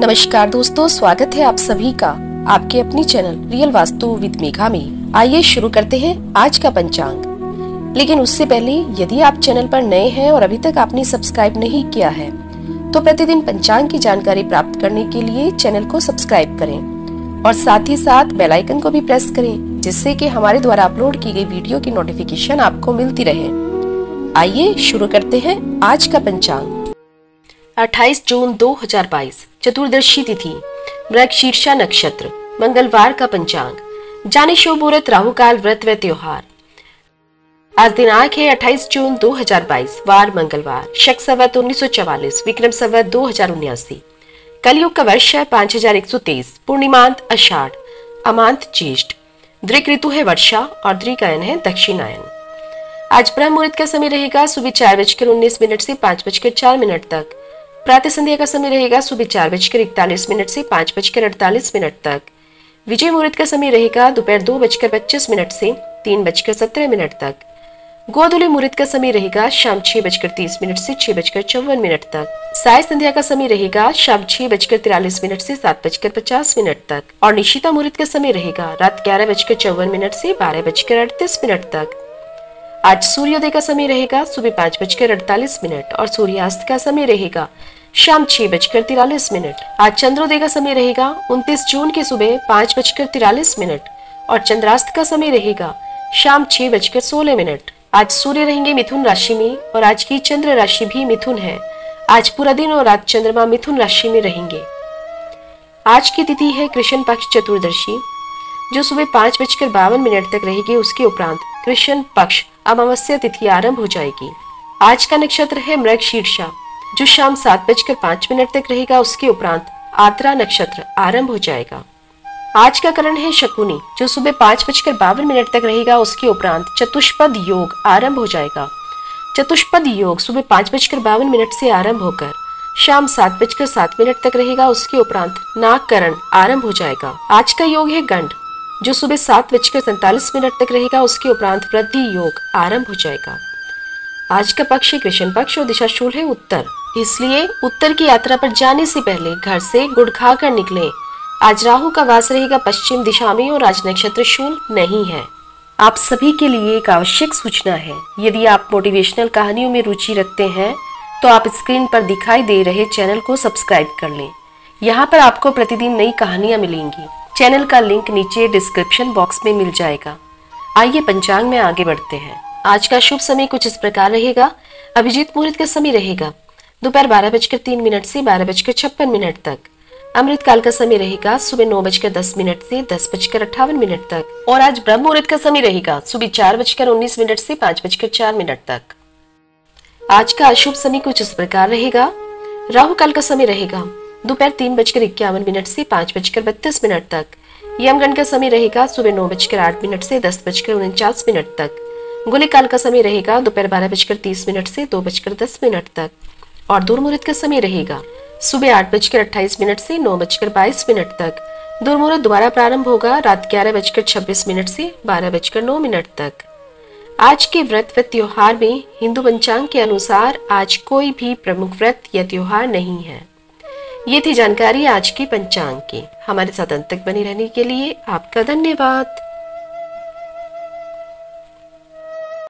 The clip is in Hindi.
नमस्कार दोस्तों, स्वागत है आप सभी का आपके अपनी channel real Vastu with Megha में। आइए शुरू करते हैं आज का पंचांग। लेकिन उससे पहले यदि आप चैनल पर नए हैं और अभी तक आपने सब्सक्राइब नहीं किया है तो प्रतिदिन पंचांग की जानकारी प्राप्त करने के लिए चैनल को सब्सक्राइब करें और साथ ही साथ बेल आइकन को भी प्रेस करें, जिससे कि हमारे द्वारा अपलोड की गई वीडियो की नोटिफिकेशन आपको मिलती रहे। आइए शुरू करते हैं आज का पंचांग। 28 जून 2022 चतुर्दशी तिथि, मृगशीर्षा नक्षत्र, मंगलवार का पंचांग। जाने शुभ मुहूर्त, राहु काल, व्रत व त्योहार। आज दिनांक है 28 जून 2022, वार मंगलवार, शक संवत 1944, विक्रम संवत 2079। कलयुग का वर्ष है 5123, पूर्णिमांत आषाढ़, अमांत ज्येष्ठ। दृक ऋतु है वर्षा और दृकायन है दक्षिणायन। आज ब्रह्म मुहूर्त का समय रहेगा सुबह 4:19 से 5:04 तक। प्रातः संध्या का समय रहेगा सुबह 4:41 से 5:48 तक। विजय मुहूर्त का समय रहेगा दोपहर 2:25 से 3:17 तक। गोधूली मुहूर्त का समय रहेगा शाम 6:30 से 6:54 तक। साय संध्या का समय रहेगा शाम 6:43 से 7:50 तक। और निशिता मुहूर्त का समय रहेगा रात 11:54 से 12:38 तक। आज सूर्योदय का समय रहेगा सुबह 5:48 और सूर्यास्त का समय रहेगा शाम 6:43। आज चंद्रोदय का समय रहेगा 29 जून की सुबह 5:43 और चंद्रास्त का समय रहेगा शाम 6:16। आज सूर्य रहेंगे मिथुन राशि में और आज की चंद्र राशि भी मिथुन है। आज पूरा दिन और रात चंद्रमा मिथुन राशि में रहेंगे। आज की तिथि है कृष्ण पक्ष चतुर्दशी, जो सुबह 5:52 तक रहेगी। उसके उपरांत कृष्ण पक्ष अमावस्या तिथि आरंभ हो जाएगी। आज का नक्षत्र है मृगशीर्षा, जो शाम 7:05 तक रहेगा। उसके उपरांत आद्रा नक्षत्र आरंभ हो जाएगा। आज का करण है शकुनी, जो सुबह 5:52 तक रहेगा। उसके उपरांत चतुष्पद योग आरंभ हो जाएगा। चतुष्पद योग सुबह 5:52 से आरंभ होकर शाम 7:07 तक रहेगा। उसके उपरांत नागकरण आरंभ हो जाएगा। आज का योग है गंड, जो सुबह 7:47 तक रहेगा। उसके उपरांत वृद्धि योग आरंभ हो जाएगा। आज का पक्ष है कृष्ण पक्ष और दिशा शूल है उत्तर, इसलिए उत्तर की यात्रा पर जाने से पहले घर से गुड़ खाकर निकलें। आज राहु का वास रहेगा पश्चिम दिशा में और आज नक्षत्र शूल नहीं है। आप सभी के लिए एक आवश्यक सूचना है, यदि आप मोटिवेशनल कहानियों में रुचि रखते हैं तो आप स्क्रीन पर दिखाई दे रहे चैनल को सब्सक्राइब कर लें। यहाँ पर आपको प्रतिदिन नई कहानियाँ मिलेंगी। चैनल का लिंक नीचे डिस्क्रिप्शन बॉक्स में मिल जाएगा। आइए पंचांग में आगे बढ़ते हैं। आज का शुभ समय कुछ इस प्रकार रहेगा। अभिजीत मुहूर्त का समय रहेगा दोपहर 12:03 से 12:56 तक। अमृत काल का समय रहेगा सुबह 9:10 से 10:58 तक। और आज ब्रह्म मुहूर्त का समय रहेगा सुबह 4:19 से 5:04 तक। आज का अशुभ समय कुछ इस प्रकार रहेगा। राहु काल का समय रहेगा दोपहर 3:51 से 5:32 तक। यमगंड का समय रहेगा सुबह 9:08 से 10:49 तक। गुलिक काल का समय रहेगा दोपहर 12:30 से 2:10 तक। और दुर्मुहूर्त का समय रहेगा सुबह 8:28 से 9:22 तक। दुर्मुहूर्त दोबारा प्रारंभ होगा रात 11:26 से 12:09 तक। आज के व्रत व त्योहार में हिंदू पंचांग के अनुसार आज कोई भी प्रमुख व्रत या त्योहार नहीं है। ये थी जानकारी आज के पंचांग की। हमारे साथ अंत तक बने रहने के लिए आपका धन्यवाद।